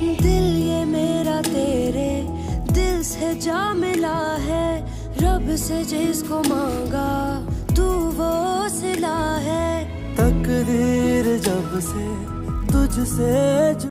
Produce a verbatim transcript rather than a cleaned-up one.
दिल ये मेरा तेरे दिल से जा मिला है, रब से जिसको मांगा तू वो सिला है। तकदीर जब से तुझसे